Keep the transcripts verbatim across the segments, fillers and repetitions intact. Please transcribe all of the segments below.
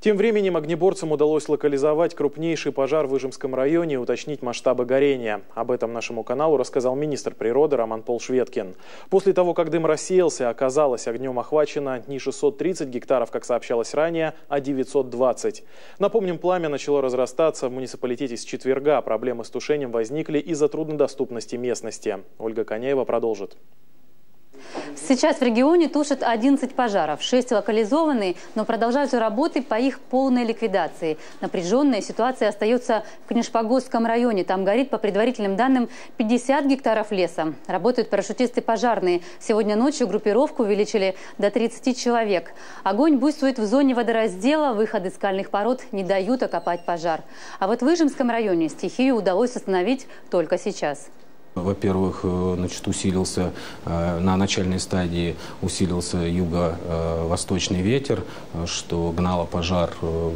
Тем временем огнеборцам удалось локализовать крупнейший пожар в Выжимском районе и уточнить масштабы горения. Об этом нашему каналу рассказал министр природы Роман Полшветкин. После того, как дым рассеялся, оказалось, огнем охвачено не шестьсот тридцать гектаров, как сообщалось ранее, а девятьсот двадцать. Напомним, пламя начало разрастаться в муниципалитете с четверга. Проблемы с тушением возникли из-за труднодоступности местности. Ольга Коняева продолжит. Сейчас в регионе тушат одиннадцать пожаров. шесть локализованы, но продолжаются работы по их полной ликвидации. Напряженная ситуация остается в Книжпогосском районе. Там горит, по предварительным данным, пятьдесят гектаров леса. Работают парашютисты пожарные. Сегодня ночью группировку увеличили до тридцати человек. Огонь буйствует в зоне водораздела. Выходы скальных пород не дают окопать пожар. А вот в Выжимском районе стихию удалось остановить только сейчас. Во-первых, значит, усилился на начальной стадии усилился юго-восточный ветер, что гнало пожар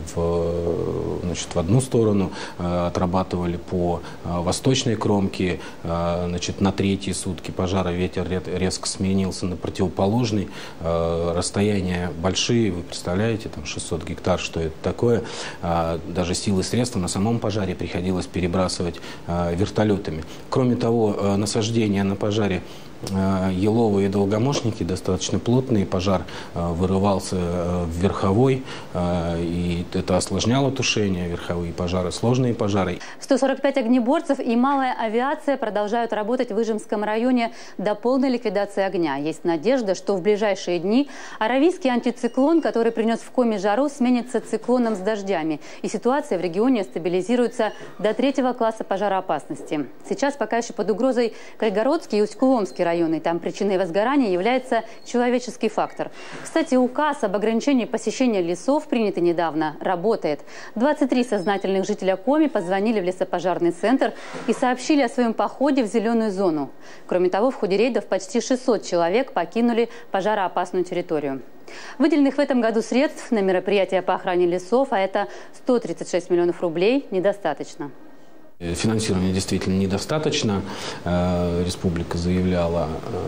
в, значит, в одну сторону. Отрабатывали по восточной кромке. Значит, на третьи сутки пожара ветер резко сменился на противоположный. Расстояния большие, вы представляете, там шестьсот гектар, что это такое. Даже силы и средства на самом пожаре приходилось перебрасывать вертолетами. Кроме того, насаждения на пожаре еловые долгомошники достаточно плотные. Пожар вырывался в верховой, и это осложняло тушение. Верховые пожары, сложные пожары. сто сорок пять огнеборцев и малая авиация продолжают работать в Выжимском районе до полной ликвидации огня. Есть надежда, что в ближайшие дни аравийский антициклон, который принес в Коми жару, сменится циклоном с дождями. И ситуация в регионе стабилизируется до третьего класса пожароопасности. Сейчас пока еще под угрозой Кайгородский и Усть-Куломский районы. Там причиной возгорания является человеческий фактор. Кстати, указ об ограничении посещения лесов, принятый недавно, работает. двадцать три сознательных жителя Коми позвонили в лесопожарный центр и сообщили о своем походе в зеленую зону. Кроме того, в ходе рейдов почти шестьсот человек покинули пожароопасную территорию. Выделенных в этом году средств на мероприятия по охране лесов, а это сто тридцать шесть миллионов рублей, недостаточно. Финансирования действительно недостаточно. Республика заявляла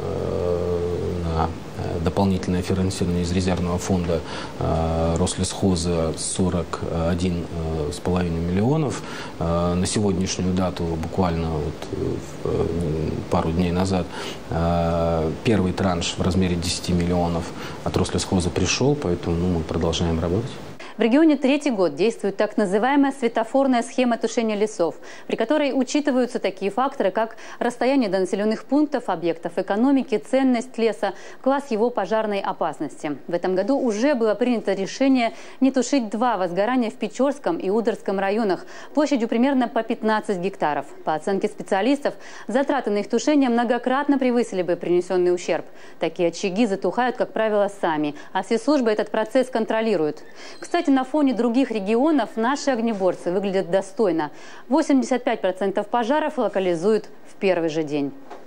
на дополнительное финансирование из резервного фонда Рослесхоза сорок один с половиной миллионов. На сегодняшнюю дату, буквально вот пару дней назад, первый транш в размере десяти миллионов от Рослесхоза пришел, поэтому ну, мы продолжаем работать. В регионе третий год действует так называемая светофорная схема тушения лесов, при которой учитываются такие факторы, как расстояние до населенных пунктов, объектов экономики, ценность леса, класс его пожарной опасности. В этом году уже было принято решение не тушить два возгорания в Печорском и Ударском районах площадью примерно по пятнадцать гектаров. По оценке специалистов, затраты на их тушение многократно превысили бы принесенный ущерб. Такие очаги затухают, как правило, сами, а спецслужбы этот процесс контролируют. Кстати, на фоне других регионов наши огнеборцы выглядят достойно. восемьдесят пять процентов пожаров локализуют в первый же день.